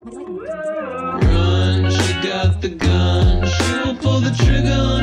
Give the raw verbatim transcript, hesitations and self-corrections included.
Run, she got the gun, she will pull the trigger.